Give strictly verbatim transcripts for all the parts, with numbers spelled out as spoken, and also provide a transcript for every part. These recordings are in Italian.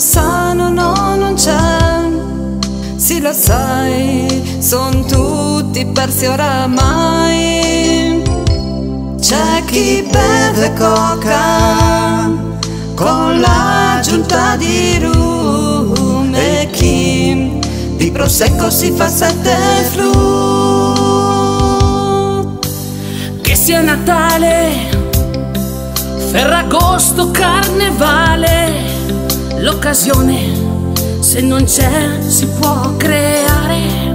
sanno no, non c'è. Sì, lo sai, son tutti persi oramai. C'è chi beve coca con l'aggiunta di rum e chi di prosecco si fa sette flu. Che sia Natale, Ferragosto, Carnevale, l'occasione se non c'è si può creare.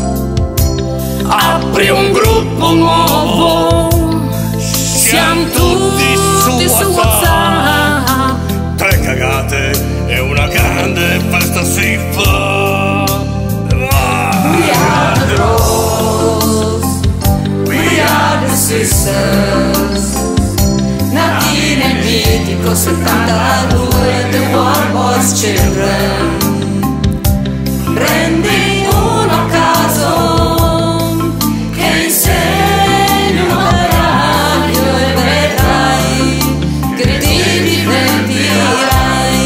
Apri un gruppo nuovo, siamo tutti su, su WhatsApp. Tre cagate e una grande festa si fa. We are the bros, we are the sisters. Nati nel mitico settantadue, The Wild Boys Children. Prendi uno a caso che insegni un operaio e vedrai che ti divertirai.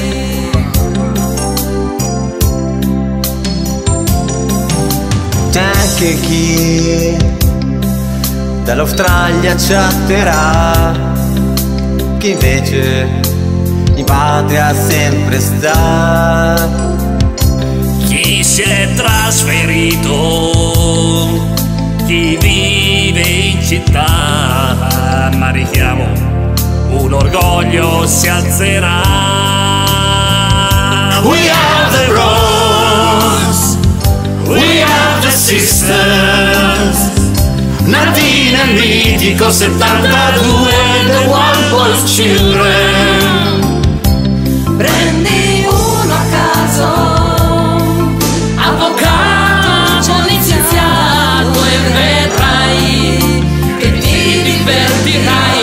C'è anche chi dall'Australia chatterà, chi invece in patria sempre sta. Chi si è trasferito, chi vive in città, ma richiamo un orgoglio si alzerà. We are the Bros, we are the Sisters. Nati nel mitico settantadue, The Wild Boys Children. Prendi uno a caso, avvocato, licenziato, e vedrai che ti divertirai.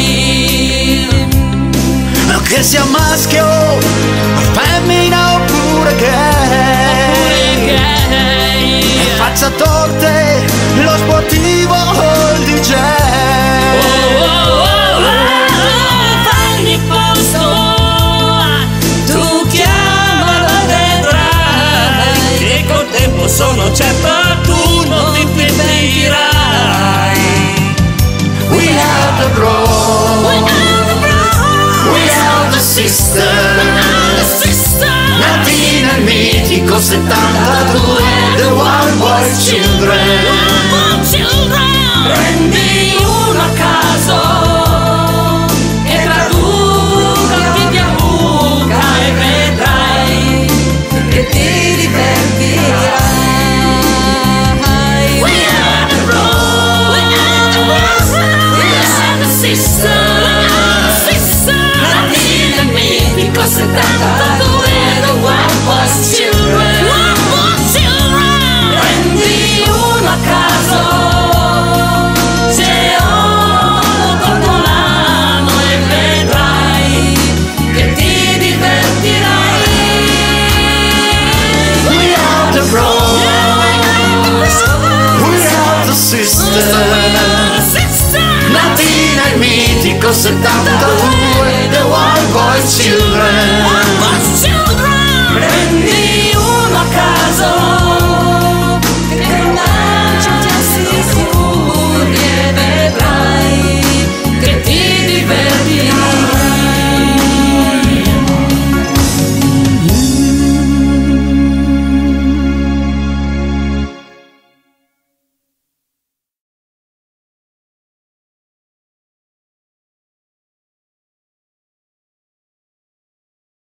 Che sia maschio, femmina oppure gay, e faccia torte lo sportivo o il D J. Oh, oh, oh, oh, fagli posto, tu chiamalo, vedrai che col tempo sono certo tu non ti pentirai. We are the Bros, We are the Bros, we are the Sisters. Nati nel mitico settantadue, The Wild Boys Children. Children. Prendi uno a caso,